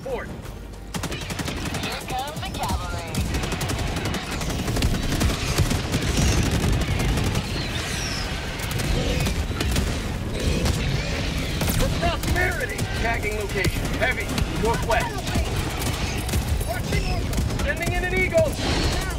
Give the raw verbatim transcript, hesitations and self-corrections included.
support. Here comes the cavalry. For prosperity! Tagging location. Heavy. Northwest. Sending in an Eagle!